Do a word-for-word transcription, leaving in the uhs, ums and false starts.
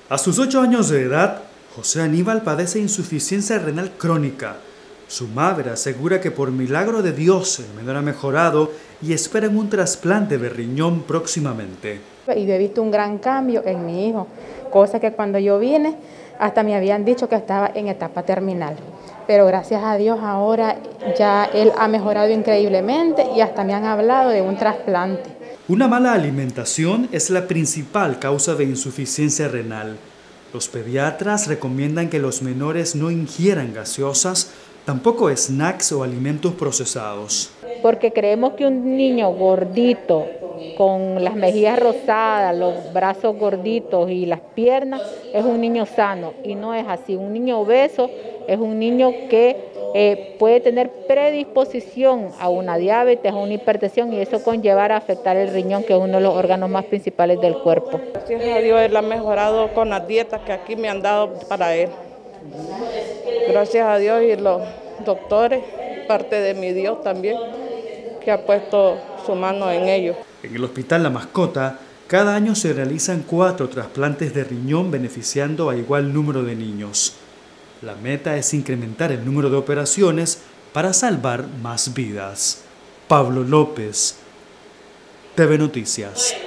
A sus ocho años de edad, José Aníbal padece insuficiencia renal crónica. Su madre asegura que por milagro de Dios el menor ha mejorado y esperan un trasplante de riñón próximamente. Y yo he visto un gran cambio en mi hijo, cosa que cuando yo vine hasta me habían dicho que estaba en etapa terminal. Pero gracias a Dios ahora ya él ha mejorado increíblemente y hasta me han hablado de un trasplante. Una mala alimentación es la principal causa de insuficiencia renal. Los pediatras recomiendan que los menores no ingieran gaseosas, tampoco snacks o alimentos procesados. Porque creemos que un niño gordito, con las mejillas rosadas, los brazos gorditos y las piernas, es un niño sano, y no es así. Un niño obeso es un niño que eh, puede tener predisposición a una diabetes, a una hipertensión, y eso conllevar a afectar el riñón, que es uno de los órganos más principales del cuerpo. Gracias a Dios él ha mejorado con las dietas que aquí me han dado para él. Gracias a Dios y los doctores, parte de mi Dios también, que ha puesto su mano en ello. En el Hospital La Mascota, cada año se realizan cuatro trasplantes de riñón beneficiando a igual número de niños. La meta es incrementar el número de operaciones para salvar más vidas. Pablo López, T V Noticias.